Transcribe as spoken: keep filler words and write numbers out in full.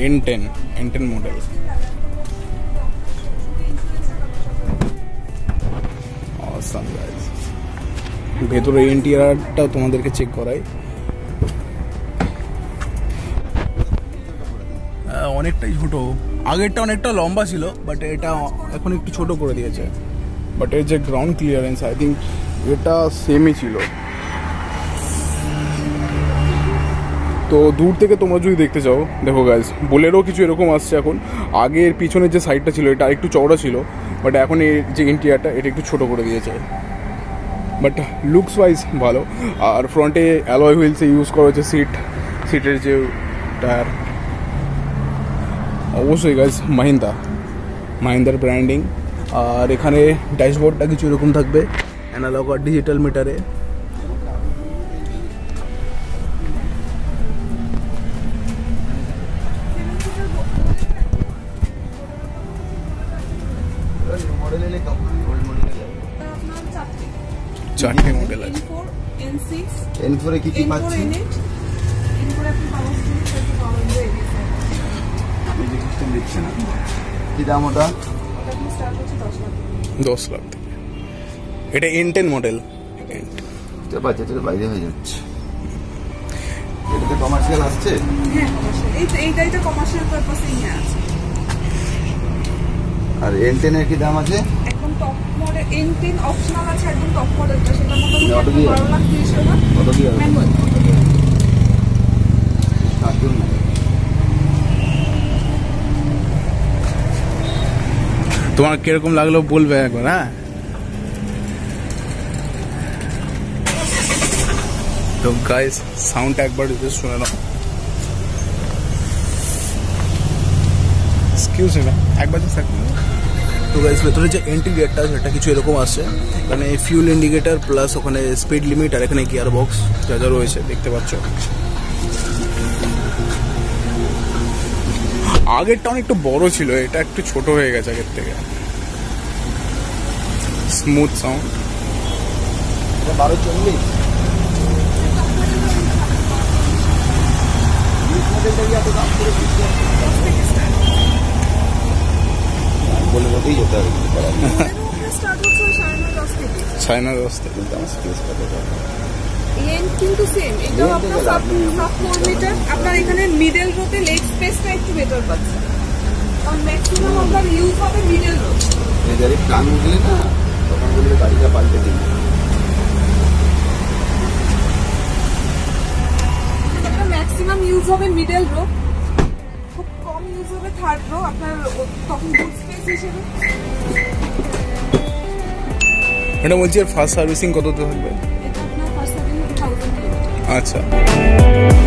N ten N ten model. Awesome guys, ভেতরে ইন্টেরিয়রটা তোমাদেরকে চেক করাই। অনেকটাই ছোট, আগেরটা অনেকটা লম্বা ছিল, বাট এটা এখন একটু ছোট করে দিয়েছে। বাট এর যে গ্রাউন্ড ক্লিয়ারেন্স আই থিঙ্ক এটা সেমই ছিল। তো দূর থেকে তোমরা যদি দেখতে চাও, দেখো গাইস বোলেরো কিছু এরকম আসছে এখন। আগের পিছনের যে সাইডটা ছিল এটা আরেকটু চওড়া ছিল, বাট এখন এর যে ইন্টেরিয়রটা এটা একটু ছোট করে দিয়েছে। বাট লুকস ওয়াইজ ভালো। আর ফ্রন্টে অ্যালয় হুইলসে ইউজ করা হয়েছে সিট, সিটের যে টায়ার। অবশ্যই গাইস মাহিন্দ্রা, মাহিন্দ্রার ব্র্যান্ডিং। আর এখানে ড্যাশবোর্ডটা কিছু এরকম থাকবে, অ্যানালগ আর ডিজিটাল মিটারে। চারটে মডেল আছে। এন ফোর এ কি কি পাচ্ছি? সিস্টেম দিচ্ছে না, কি দাম ওটা? দশ লাখ থেকে। এটা এন টেন মডেল, বাজেটের বাইরে হয়ে যাচ্ছে। এটাতে কমার্শিয়াল আসছে? হ্যাঁ কমার্শিয়াল, এই এই গাড়িটা কমার্শিয়াল পারপাসে নিয়ে আছে। আর এন টেন এর কি দাম আছে? এখন top model N ten optional আছে, একদম টপ মডেলটা সেটা মোটামুটি বারো লাখ তিরিশ হাজার। কত কি হবে? ম্যানুয়াল সাতজন না। তোমার কিরকম লাগলো বলবে একবার। হ্যাঁ, তো গাইস সাউন্ড একবার জাস্ট শুনে নাও। এক্সকিউজ মি একবার জাস্ট এক মিনিট। তো গাইস ভেতরে যে ইন্টিগ্রেটরটা সেটা কিছু এরকম আসছে, মানে ফিউল ইন্ডিকেটর প্লাস ওখানে স্পিড লিমিট আর এখানে গিয়ার বক্স যা যা রয়েছে দেখতে পাচ্ছ। আগেরটা অনেক একটু বড় ছিল, এটা একটু ছোট হয়ে গেছে আগের থেকে। Smooth sound. বারো চল্লিশ বলে বলতেই যেতে হবে। চায়না রাস্তা কিন্তু আমার স্পেস কত লেন্থ কিন্তু সেম, এটাও আপনার সাব ফোর মিটার। আপনার এখানে মিডল রোতে লেগ স্পেসটা একটু বেটার পাচ্ছেন, আর ম্যাক্সিমাম আপনার ইউজ হবে মিডল রো। এই গাড়ি প্ল্যান উঠলে না তখন বললে গাড়িটা পাল্টে দিন। আপনার ম্যাক্সিমাম ইউজ হবে মিডল রো, খুব কম ইউজ হবে থার্ড রো। আপনার তখন বুট স্পেস হিসেবে এটা বলছি এর ফার্স্ট সার্ভিসিং কত থাকবে? এটা আপনার ফার্স্ট সার্ভিসিং থাউজেন্ড কিলোমিটার। আচ্ছা।